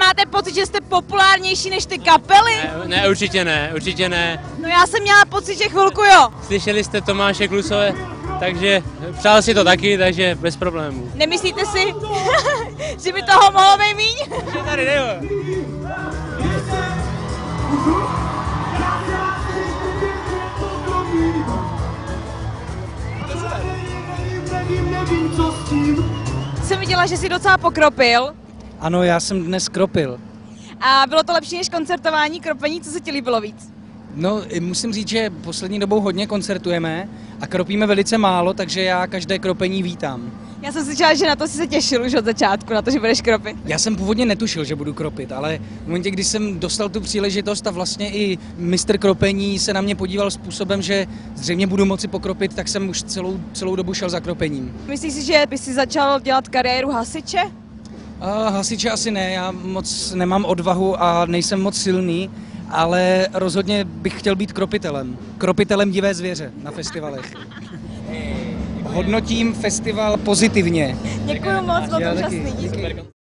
nemáte pocit, že jste populárnější než ty kapely? Ne, určitě ne. No já jsem měla pocit, že chvilku jo. Slyšeli jste Tomáše Klusové, takže přál si to taky, takže bez problémů. Nemyslíte si, že by toho mohlo být míň? Že tady jde. Jsem viděla, že jsi docela pokropil. Ano, já jsem dnes kropil. A bylo to lepší než koncertování, kropení, co se ti líbilo víc? No, musím říct, že poslední dobou hodně koncertujeme a kropíme velice málo, takže já každé kropení vítám. Já jsem slyšela, že na to jsi se těšil už od začátku, na to, že budeš kropit. Já jsem původně netušil, že budu kropit, ale v momentě, kdy jsem dostal tu příležitost a vlastně i mistr kropení se na mě podíval způsobem, že zřejmě budu moci pokropit, tak jsem už celou dobu šel za kropením. Myslíš si, že bys si začal dělat kariéru hasiče? Hasiče asi ne, já moc nemám odvahu a nejsem moc silný, ale rozhodně bych chtěl být kropitelem. Kropitelem divé zvěře na festivalech. Hodnotím festival pozitivně. Děkuju moc, bylo to úžasný, díky.